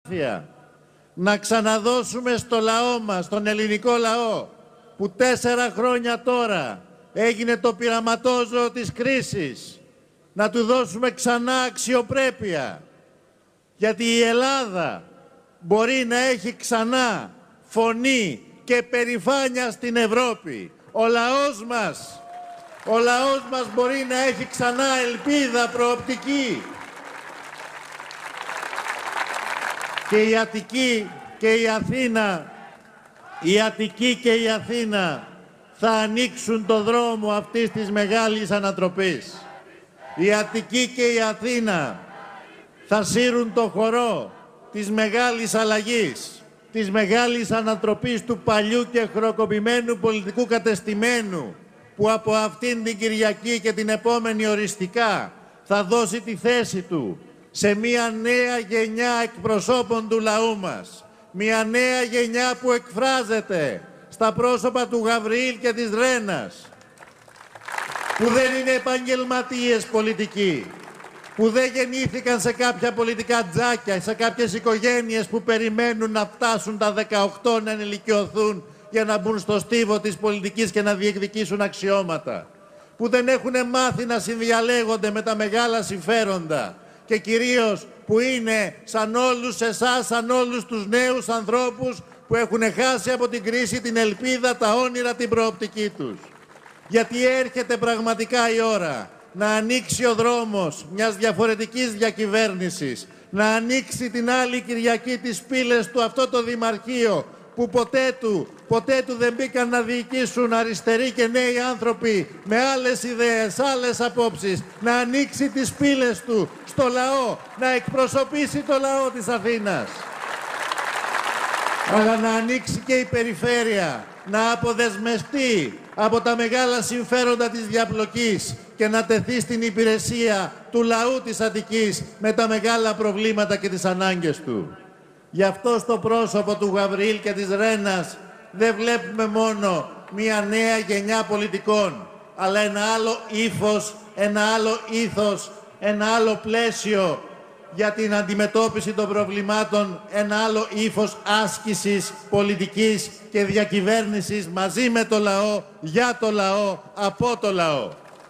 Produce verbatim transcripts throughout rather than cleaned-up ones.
Να ξαναδώσουμε στο λαό μας, τον ελληνικό λαό, που τέσσερα χρόνια τώρα έγινε το πειραματόζωο της κρίσης, να του δώσουμε ξανά αξιοπρέπεια. Γιατί η Ελλάδα μπορεί να έχει ξανά φωνή και περηφάνεια στην Ευρώπη. Ο λαός μας, ο λαός μας μπορεί να έχει ξανά ελπίδα, προοπτική. Και η Αττική και η Αθήνα, η Αττική και η Αθήνα θα ανοίξουν το δρόμο αυτής της μεγάλης ανατροπής. Η Αττική και η Αθήνα θα σύρουν το χορό της μεγάλης αλλαγής, της μεγάλης ανατροπής του παλιού και χροκοπημένου πολιτικού κατεστημένου, που από αυτήν την Κυριακή και την επόμενη οριστικά θα δώσει τη θέση του σε μια νέα γενιά εκπροσώπων του λαού μας. Μια νέα γενιά που εκφράζεται στα πρόσωπα του Γαβριήλ και της Ρένας, που δεν είναι επαγγελματίες πολιτικοί, που δεν γεννήθηκαν σε κάποια πολιτικά τζάκια, σε κάποιες οικογένειες που περιμένουν να φτάσουν τα δεκαοκτώ να ενηλικιωθούν για να μπουν στο στίβο της πολιτικής και να διεκδικήσουν αξιώματα, που δεν έχουν μάθει να συνδιαλέγονται με τα μεγάλα συμφέροντα και κυρίως που είναι σαν όλους εσάς, σαν όλους τους νέους ανθρώπους που έχουν χάσει από την κρίση την ελπίδα, τα όνειρα, την προοπτική τους. Γιατί έρχεται πραγματικά η ώρα να ανοίξει ο δρόμος μιας διαφορετικής διακυβέρνησης, να ανοίξει την άλλη Κυριακή τις πύλες του αυτό το Δημαρχείο που ποτέ του, ποτέ του δεν μπήκαν να διοικήσουν αριστεροί και νέοι άνθρωποι με άλλες ιδέες, άλλες απόψεις, να ανοίξει τις πύλες του στο λαό, να εκπροσωπήσει το λαό της Αθήνας. Αλλά να ανοίξει και η περιφέρεια, να αποδεσμευτεί από τα μεγάλα συμφέροντα της διαπλοκής και να τεθεί στην υπηρεσία του λαού της Αττικής με τα μεγάλα προβλήματα και τις ανάγκες του. Γι' αυτό στο πρόσωπο του Γαβριήλ και της Ρένας δεν βλέπουμε μόνο μια νέα γενιά πολιτικών, αλλά ένα άλλο ύφος, ένα άλλο ήθος, ένα άλλο πλαίσιο για την αντιμετώπιση των προβλημάτων, ένα άλλο ύφος άσκησης πολιτικής και διακυβέρνησης μαζί με το λαό, για το λαό, από το λαό.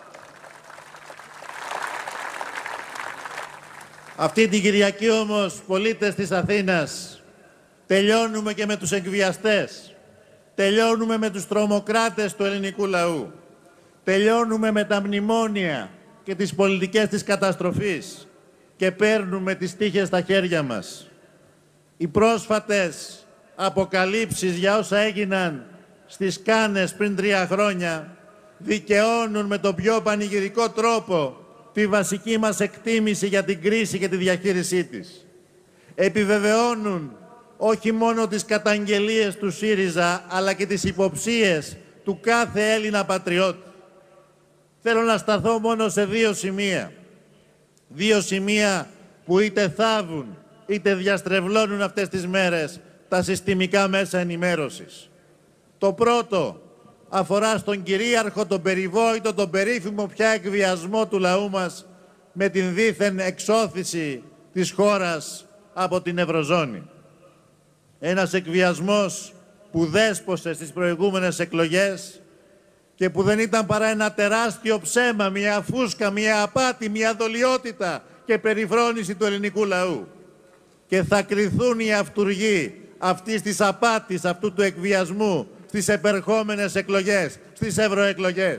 Αυτή την Κυριακή όμως, πολίτες της Αθήνας, τελειώνουμε και με τους εκβιαστές, τελειώνουμε με τους τρομοκράτες του ελληνικού λαού, τελειώνουμε με τα μνημόνια και τις πολιτικές της καταστροφής και παίρνουμε τις τύχες στα χέρια μας. Οι πρόσφατες αποκαλύψεις για όσα έγιναν στις Κάνες πριν τρία χρόνια δικαιώνουν με τον πιο πανηγυρικό τρόπο τη βασική μας εκτίμηση για την κρίση και τη διαχείρισή της. Επιβεβαιώνουν όχι μόνο τις καταγγελίες του ΣΥΡΙΖΑ, αλλά και τις υποψίες του κάθε Έλληνα πατριώτη. Θέλω να σταθώ μόνο σε δύο σημεία. Δύο σημεία που είτε θάβουν, είτε διαστρεβλώνουν αυτές τις μέρες τα συστημικά μέσα ενημέρωσης. Το πρώτο αφορά στον κυρίαρχο, τον περιβόητο, τον περίφημο πια εκβιασμό του λαού μας με την δίθεν εξώθηση της χώρας από την Ευρωζώνη. Ένας εκβιασμός που δέσποσε στις προηγούμενες εκλογές και που δεν ήταν παρά ένα τεράστιο ψέμα, μια φούσκα, μια απάτη, μια δολιότητα και περιφρόνηση του ελληνικού λαού. Και θα κριθούν οι αυτουργοί αυτής της απάτης, αυτού του εκβιασμού στις επερχόμενες εκλογές, στις ευρωεκλογές.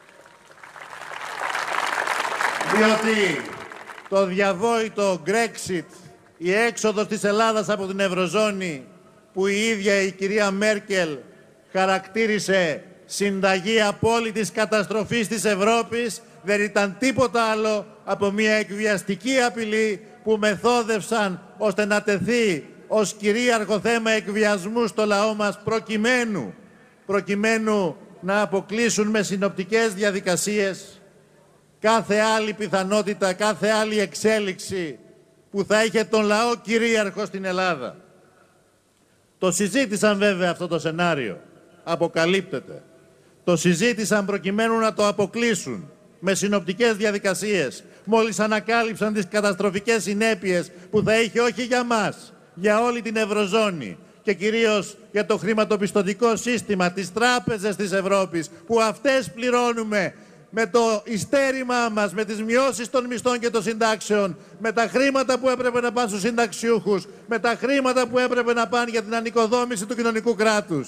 Διότι το διαβόητο Brexit, η έξοδος της Ελλάδας από την Ευρωζώνη, που η ίδια η κυρία Μέρκελ χαρακτήρισε συνταγή απόλυτης καταστροφής της Ευρώπης, δεν ήταν τίποτα άλλο από μια εκβιαστική απειλή που μεθόδευσαν ώστε να τεθεί ως κυρίαρχο θέμα εκβιασμού στο λαό μας προκειμένου, προκειμένου να αποκλείσουν με συνοπτικές διαδικασίες κάθε άλλη πιθανότητα, κάθε άλλη εξέλιξη που θα είχε τον λαό κυρίαρχο στην Ελλάδα. Το συζήτησαν βέβαια αυτό το σενάριο, αποκαλύπτεται. Το συζήτησαν προκειμένου να το αποκλείσουν με συνοπτικές διαδικασίες, μόλις ανακάλυψαν τις καταστροφικές συνέπειες που θα είχε όχι για μας, για όλη την Ευρωζώνη και κυρίως για το χρηματοπιστωτικό σύστημα, τις τράπεζες της Ευρώπης, που αυτές πληρώνουμε με το ειστέρημά μας, με τις μειώσεις των μισθών και των συντάξεων, με τα χρήματα που έπρεπε να πάνε στους συνταξιούχους, με τα χρήματα που έπρεπε να πάνε για την ανοικοδόμηση του κοινωνικού κράτους.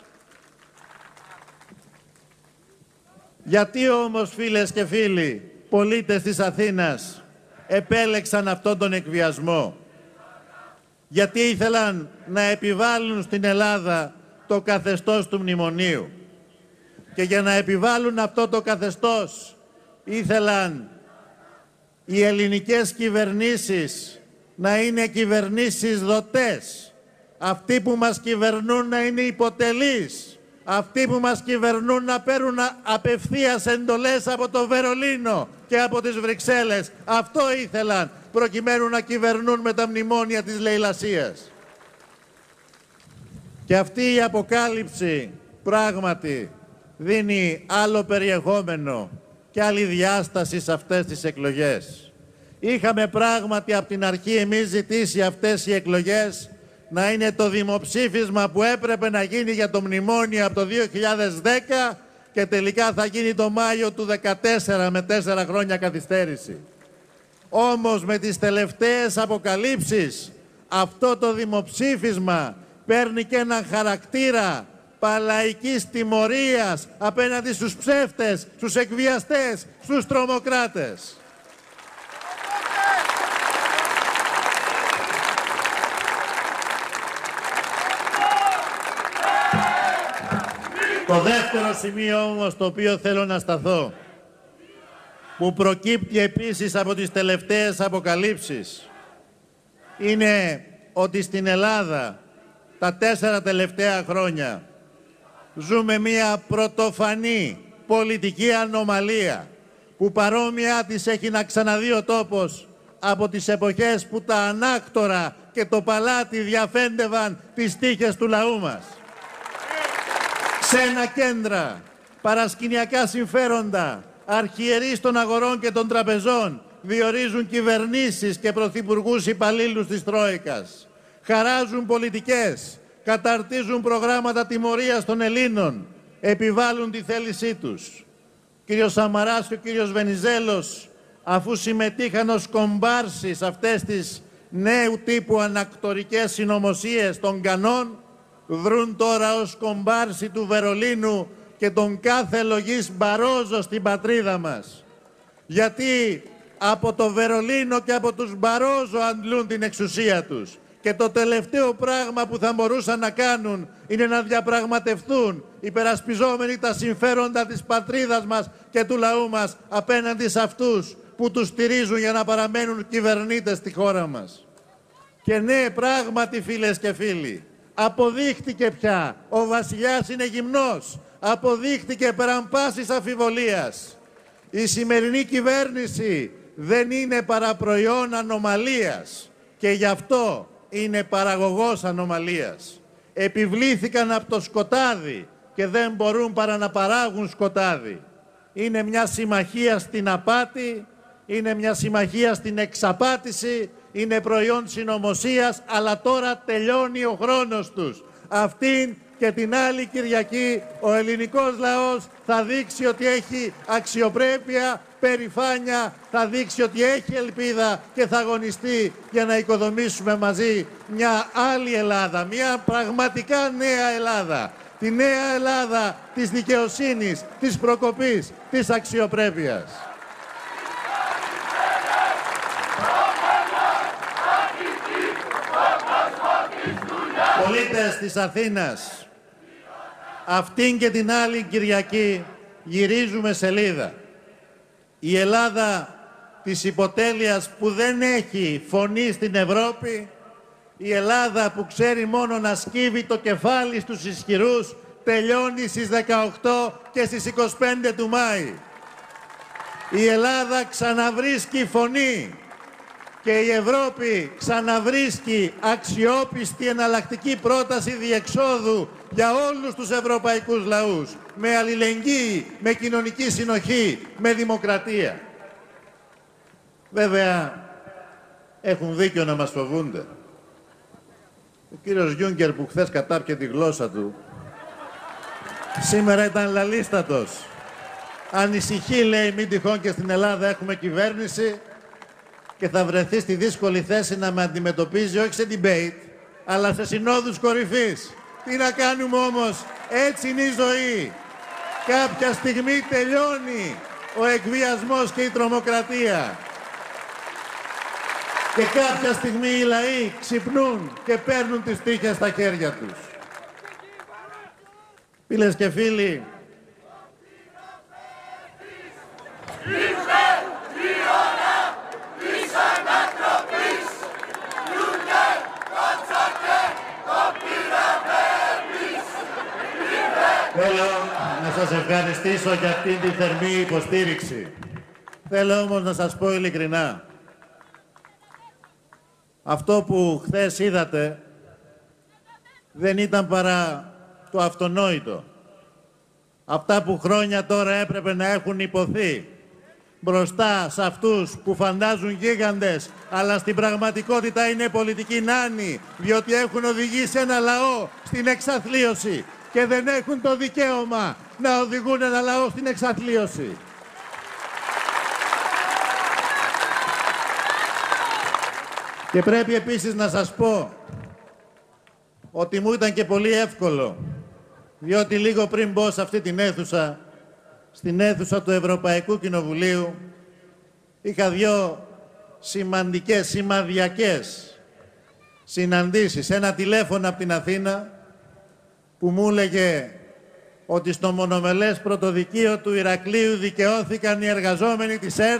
Γιατί όμως, φίλες και φίλοι, πολίτες της Αθήνας επέλεξαν αυτόν τον εκβιασμό? Γιατί ήθελαν να επιβάλλουν στην Ελλάδα το καθεστώς του μνημονίου. Και για να επιβάλλουν αυτό το καθεστώς ήθελαν οι ελληνικές κυβερνήσεις να είναι κυβερνήσεις δοτές. Αυτοί που μας κυβερνούν να είναι υποτελείς. Αυτοί που μας κυβερνούν να παίρνουν απευθείας εντολές από το Βερολίνο και από τις Βρυξέλλες. Αυτό ήθελαν, προκειμένου να κυβερνούν με τα μνημόνια της λαιλασίας. Και αυτή η αποκάλυψη πράγματι δίνει άλλο περιεχόμενο και άλλη διάσταση σε αυτές τις εκλογές. Είχαμε πράγματι από την αρχή εμείς ζητήσει αυτές οι εκλογές να είναι το δημοψήφισμα που έπρεπε να γίνει για το μνημόνιο από το δύο χιλιάδες δέκα και τελικά θα γίνει το Μάιο του δύο χιλιάδες δεκατέσσερα με τέσσερα χρόνια καθυστέρηση. Όμως με τις τελευταίες αποκαλύψεις αυτό το δημοψήφισμα παίρνει και έναν χαρακτήρα παλαϊκής τιμωρίας απέναντι στους ψεύτες, στους εκβιαστές, στους τρομοκράτες. Το δεύτερο σημείο όμως το οποίο θέλω να σταθώ, που προκύπτει επίσης από τις τελευταίες αποκαλύψεις, είναι ότι στην Ελλάδα τα τέσσερα τελευταία χρόνια ζούμε μία πρωτοφανή πολιτική ανομαλία που παρόμοια της έχει να ξαναδεί ο τόπος από τις εποχές που τα ανάκτορα και το παλάτι διαφέντευαν τις τύχες του λαού μας. Ξένα κέντρα, παρασκηνιακά συμφέροντα, αρχιερείς των αγορών και των τραπεζών διορίζουν κυβερνήσεις και πρωθυπουργούς υπαλλήλους της Τρόικας. Χαράζουν πολιτικές, καταρτίζουν προγράμματα τιμωρίας των Ελλήνων, επιβάλλουν τη θέλησή τους. Κύριος Σαμαράς και ο κύριος Βενιζέλος, αφού συμμετείχαν ως κομπάρσοι σε αυτές τις νέου τύπου ανακτορικές συνωμοσίες των Κανών, δρούν τώρα ως κομπάρσοι του Βερολίνου και τον κάθε λογής Μπαρόζο στην πατρίδα μας. Γιατί από το Βερολίνο και από τους Μπαρόζο αντλούν την εξουσία τους. Και το τελευταίο πράγμα που θα μπορούσαν να κάνουν είναι να διαπραγματευτούν υπερασπιζόμενοι τα συμφέροντα της πατρίδας μας και του λαού μας απέναντι σε αυτούς που τους στηρίζουν για να παραμένουν κυβερνήτες στη χώρα μας. Και ναι, πράγματι φίλες και φίλοι, αποδείχτηκε πια, ο βασιλιάς είναι γυμνός, αποδείχτηκε πέραν πάσης αμφιβολίας. Η σημερινή κυβέρνηση δεν είναι παρά προϊόν ανομαλίας και γι' αυτό είναι παραγωγός ανομαλίας. Επιβλήθηκαν από το σκοτάδι και δεν μπορούν παρά να παράγουν σκοτάδι. Είναι μια συμμαχία στην απάτη, είναι μια συμμαχία στην εξαπάτηση, είναι προϊόν συνωμοσίας, αλλά τώρα τελειώνει ο χρόνος τους. Αυτήν και την άλλη Κυριακή ο ελληνικός λαός θα δείξει ότι έχει αξιοπρέπεια, περηφάνεια, θα δείξει ότι έχει ελπίδα και θα αγωνιστεί για να οικοδομήσουμε μαζί μια άλλη Ελλάδα, μια πραγματικά νέα Ελλάδα. Τη νέα Ελλάδα της δικαιοσύνης, της προκοπής, της αξιοπρέπειας. Πολίτες της Αθήνας, αυτήν και την άλλη Κυριακή γυρίζουμε σελίδα. Η Ελλάδα της υποτέλειας που δεν έχει φωνή στην Ευρώπη, η Ελλάδα που ξέρει μόνο να σκύβει το κεφάλι στους ισχυρούς, τελειώνει στις δεκαοκτώ και στις είκοσι πέντε του Μάη. Η Ελλάδα ξαναβρίσκει φωνή και η Ευρώπη ξαναβρίσκει αξιόπιστη εναλλακτική πρόταση διεξόδου για όλους τους ευρωπαϊκούς λαούς, με αλληλεγγύη, με κοινωνική συνοχή, με δημοκρατία. Βέβαια, έχουν δίκιο να μας φοβούνται. Ο κύριος Γιούγκερ που χθες κατάπιε τη γλώσσα του, σήμερα ήταν λαλίστατος. Ανησυχεί, λέει, μην τυχόν και στην Ελλάδα έχουμε κυβέρνηση και θα βρεθεί στη δύσκολη θέση να με αντιμετωπίζει όχι σε debate, αλλά σε συνόδους κορυφής. Τι να κάνουμε όμως, έτσι είναι η ζωή. Κάποια στιγμή τελειώνει ο εκβιασμός και η τρομοκρατία. Και κάποια στιγμή οι λαοί ξυπνούν και παίρνουν τις τύχες στα χέρια τους. Φίλες και φίλοι, θέλω να σας ευχαριστήσω για αυτήν τη θερμή υποστήριξη. Θέλω όμως να σας πω ειλικρινά, αυτό που χθες είδατε δεν ήταν παρά το αυτονόητο. Αυτά που χρόνια τώρα έπρεπε να έχουν υποθεί μπροστά σε αυτούς που φαντάζουν γίγαντες, αλλά στην πραγματικότητα είναι πολιτικοί νάνοι, διότι έχουν οδηγήσει ένα λαό στην εξαθλίωση και δεν έχουν το δικαίωμα να οδηγούν ένα λαό στην εξαθλίωση. Και πρέπει επίσης να σας πω ότι μου ήταν και πολύ εύκολο, διότι λίγο πριν μπω σε αυτή την αίθουσα, στην αίθουσα του Ευρωπαϊκού Κοινοβουλίου, είχα δυο σημαντικές, σημαδιακές συναντήσεις. Ένα τηλέφωνο από την Αθήνα που μου έλεγε ότι στο μονομελές πρωτοδικείο του Ηρακλείου δικαιώθηκαν οι εργαζόμενοι της ΕΡΤ,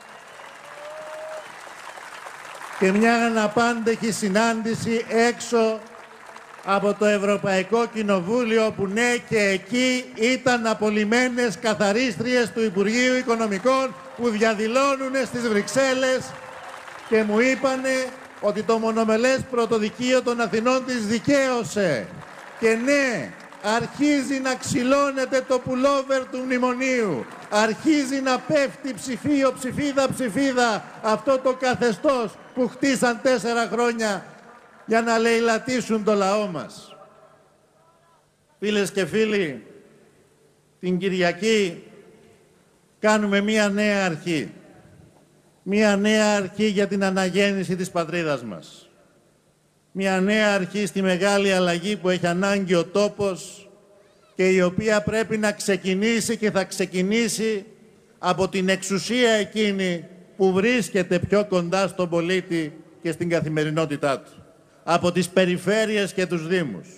και μια αναπάντεχη συνάντηση έξω από το Ευρωπαϊκό Κοινοβούλιο, που ναι, και εκεί ήταν απολυμμένες καθαρίστριες του Υπουργείου Οικονομικών που διαδηλώνουν στις Βρυξέλλες και μου είπανε ότι το μονομελές πρωτοδικείο των Αθηνών τις δικαίωσε. Και ναι, αρχίζει να ξυλώνεται το πουλόβερ του μνημονίου. Αρχίζει να πέφτει ψηφίο, ψηφίδα, ψηφίδα αυτό το καθεστώς που χτίσαν τέσσερα χρόνια για να λαιλατίσουν το λαό μας. Φίλες και φίλοι, την Κυριακή κάνουμε μία νέα αρχή. Μία νέα αρχή για την αναγέννηση της πατρίδας μας. Μία νέα αρχή στη μεγάλη αλλαγή που έχει ανάγκη ο τόπος και η οποία πρέπει να ξεκινήσει και θα ξεκινήσει από την εξουσία εκείνη που βρίσκεται πιο κοντά στον πολίτη και στην καθημερινότητά του. Από τις περιφέρειες και τους δήμους.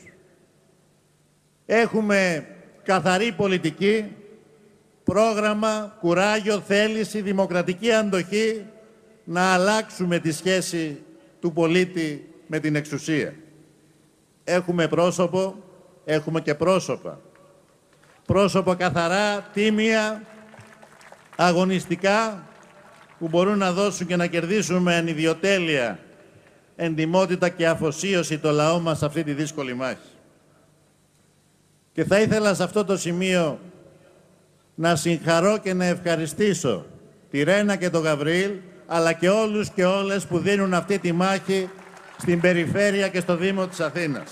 Έχουμε καθαρή πολιτική, πρόγραμμα, κουράγιο, θέληση, δημοκρατική αντοχή να αλλάξουμε τη σχέση του πολίτη με την εξουσία. Έχουμε πρόσωπο, έχουμε και πρόσωπα. Πρόσωπα καθαρά, τίμια, αγωνιστικά, που μπορούν να δώσουν και να κερδίσουν με ανιδιοτέλεια, εντιμότητα και αφοσίωση το λαό μας σε αυτή τη δύσκολη μάχη. Και θα ήθελα σε αυτό το σημείο να συγχαρώ και να ευχαριστήσω τη Ρένα και τον Γαβριήλ, αλλά και όλους και όλες που δίνουν αυτή τη μάχη στην περιφέρεια και στο Δήμο της Αθήνας.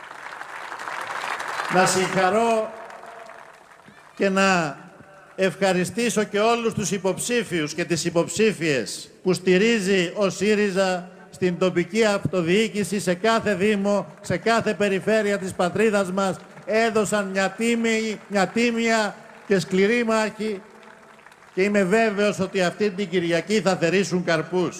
Να συγχαρώ και να ευχαριστήσω και όλους τους υποψήφιους και τις υποψήφιες που στηρίζει ο ΣΥΡΙΖΑ στην τοπική αυτοδιοίκηση, σε κάθε Δήμο, σε κάθε περιφέρεια της πατρίδας μας. Έδωσαν μια, τίμη, μια τίμια και σκληρή μάχη και είμαι βέβαιος ότι αυτή την Κυριακή θα θερήσουν καρπούς.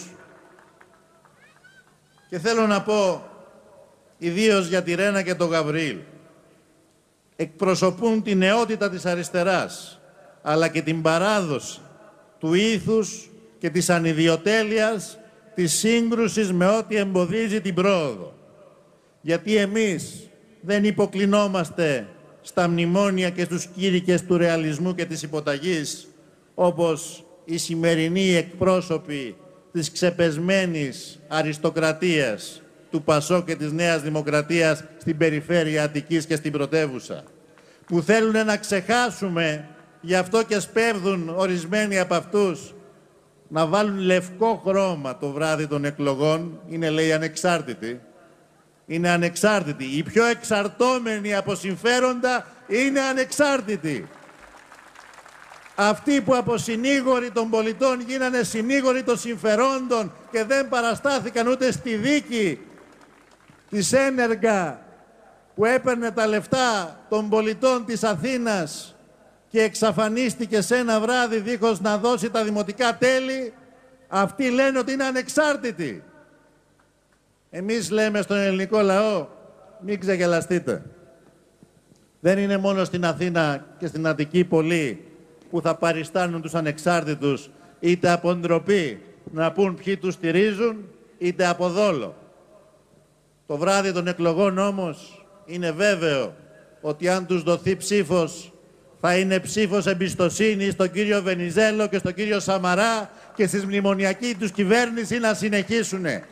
Και θέλω να πω, ιδίως για τη Ρένα και τον Γαβριήλ, εκπροσωπούν την νεότητα της αριστεράς, αλλά και την παράδοση του ήθους και της ανιδιοτέλειας, της σύγκρουσης με ό,τι εμποδίζει την πρόοδο. Γιατί εμείς δεν υποκλεινόμαστε στα μνημόνια και στους κήρυκες του ρεαλισμού και της υποταγής, όπως οι σημερινοί εκπρόσωποι της ξεπεσμένης αριστοκρατίας του ΠΑΣΟΚ και της Νέας Δημοκρατίας στην περιφέρεια Αττικής και στην πρωτεύουσα, που θέλουν να ξεχάσουμε, γι' αυτό και σπέβδουν ορισμένοι από αυτούς να βάλουν λευκό χρώμα το βράδυ των εκλογών, είναι λέει ανεξάρτητοι, είναι ανεξάρτητη. Οι πιο εξαρτώμενοι από συμφέροντα είναι ανεξάρτητοι. Αυτοί που από συνήγοροι των πολιτών γίνανε συνήγοροι των συμφερόντων και δεν παραστάθηκαν ούτε στη δίκη της Ένεργα που έπαιρνε τα λεφτά των πολιτών της Αθήνας και εξαφανίστηκε σε ένα βράδυ δίχως να δώσει τα δημοτικά τέλη, αυτοί λένε ότι είναι ανεξάρτητοι. Εμείς λέμε στον ελληνικό λαό, μην ξεγελαστείτε. Δεν είναι μόνο στην Αθήνα και στην Αττική πολλοί που θα παριστάνουν τους ανεξάρτητους είτε από ντροπή να πούν ποιοι τους στηρίζουν, είτε από δόλο. Το βράδυ των εκλογών όμως είναι βέβαιο ότι αν τους δοθεί ψήφος θα είναι ψήφος εμπιστοσύνης στον κύριο Βενιζέλο και στον κύριο Σαμαρά και στη μνημονιακή τους κυβέρνηση να συνεχίσουνε.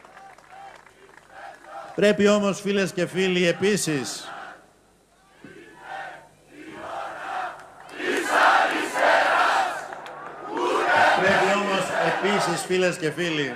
Πρέπει όμως, φίλες και φίλοι, επίσης πρέπει όμως επίσης, φίλες και φίλοι,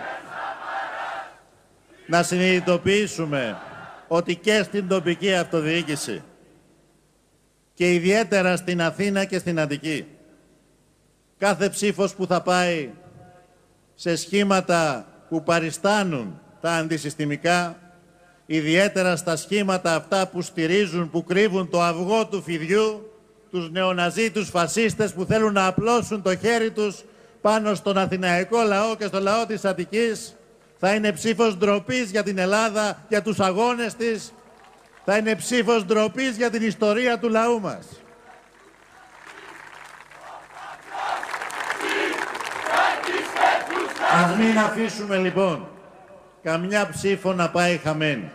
να συνειδητοποιήσουμε ότι και στην τοπική αυτοδιοίκηση και ιδιαίτερα στην Αθήνα και στην Αττική, κάθε ψήφος που θα πάει σε σχήματα που παριστάνουν τα αντισυστημικά, ιδιαίτερα στα σχήματα αυτά που στηρίζουν, που κρύβουν το αυγό του φιδιού, τους νεοναζί, τους φασίστες που θέλουν να απλώσουν το χέρι τους πάνω στον αθηναϊκό λαό και στο λαό της Αττικής, θα είναι ψήφος ντροπής για την Ελλάδα, για τους αγώνες της, θα είναι ψήφος ντροπής για την ιστορία του λαού μας. Ας μην αφήσουμε λοιπόν καμιά ψήφο να πάει χαμένη.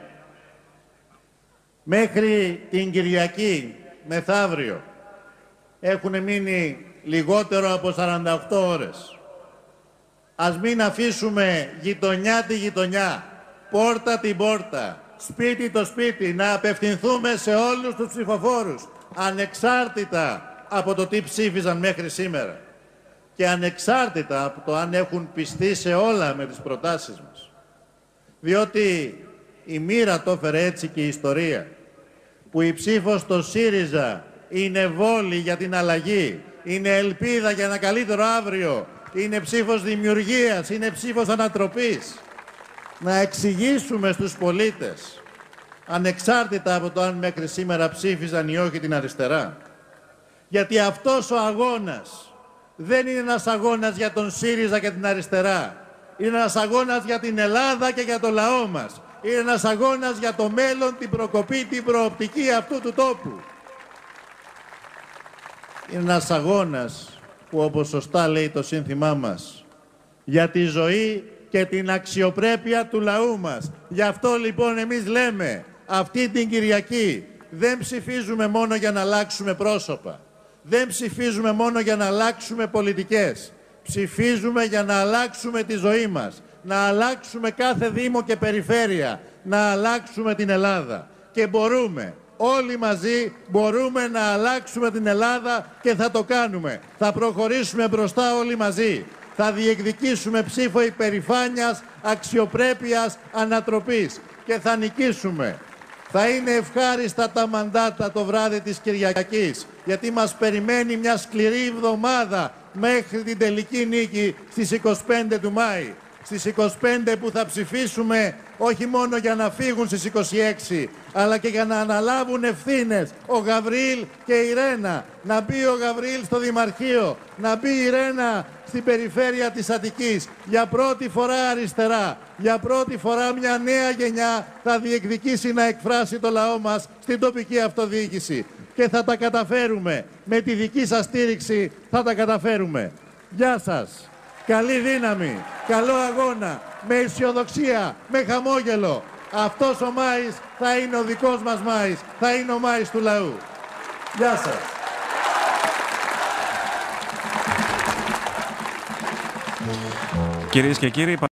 Μέχρι την Κυριακή, μεθαύριο, έχουν μείνει λιγότερο από σαράντα οκτώ ώρες. Ας μην αφήσουμε γειτονιά τη γειτονιά, πόρτα την πόρτα, σπίτι το σπίτι, να απευθυνθούμε σε όλους τους ψηφοφόρους, ανεξάρτητα από το τι ψήφιζαν μέχρι σήμερα και ανεξάρτητα από το αν έχουν πιστεί σε όλα με τις προτάσεις μας. Διότι η μοίρα το έφερε έτσι και η ιστορία, που η ψήφος στο ΣΥΡΙΖΑ είναι βόλη για την αλλαγή, είναι ελπίδα για ένα καλύτερο αύριο, είναι ψήφος δημιουργίας, είναι ψήφος ανατροπής. Να εξηγήσουμε στους πολίτες, ανεξάρτητα από το αν μέχρι σήμερα ψήφιζαν ή όχι την αριστερά, γιατί αυτός ο αγώνας δεν είναι ένας αγώνας για τον ΣΥΡΙΖΑ και την αριστερά. Είναι ένας αγώνας για την Ελλάδα και για το λαό μας. Είναι ένας αγώνας για το μέλλον, την προκοπή, την προοπτική αυτού του τόπου. Είναι ένας αγώνας που, όπως σωστά λέει το σύνθημά μας, για τη ζωή και την αξιοπρέπεια του λαού μας. Γι' αυτό λοιπόν εμείς λέμε, αυτή την Κυριακή δεν ψηφίζουμε μόνο για να αλλάξουμε πρόσωπα. Δεν ψηφίζουμε μόνο για να αλλάξουμε πολιτικές. Ψηφίζουμε για να αλλάξουμε τη ζωή μας. Να αλλάξουμε κάθε δήμο και περιφέρεια. Να αλλάξουμε την Ελλάδα. Και μπορούμε. Όλοι μαζί μπορούμε να αλλάξουμε την Ελλάδα και θα το κάνουμε. Θα προχωρήσουμε μπροστά όλοι μαζί. Θα διεκδικήσουμε ψήφο υπερηφάνειας, αξιοπρέπειας, ανατροπής. Και θα νικήσουμε. Θα είναι ευχάριστα τα μαντάτα το βράδυ της Κυριακής, γιατί μας περιμένει μια σκληρή εβδομάδα μέχρι την τελική νίκη στις είκοσι πέντε του Μάη. Στις είκοσι πέντε που θα ψηφίσουμε όχι μόνο για να φύγουν στις είκοσι έξι, αλλά και για να αναλάβουν ευθύνες ο Γαβριήλ και η Ρένα. Να μπει ο Γαβριήλ στο Δημαρχείο, να μπει η Ρένα στην περιφέρεια της Αττικής. Για πρώτη φορά αριστερά, για πρώτη φορά μια νέα γενιά θα διεκδικήσει να εκφράσει το λαό μας στην τοπική αυτοδιοίκηση. Και θα τα καταφέρουμε. Με τη δική σας στήριξη θα τα καταφέρουμε. Γεια σας. Καλή δύναμη, καλό αγώνα, με αισιοδοξία, με χαμόγελο. Αυτός ο Μάης θα είναι ο δικός μας Μάης, θα είναι ο Μάης του λαού. Γεια σας. Κυρίες και κύριοι,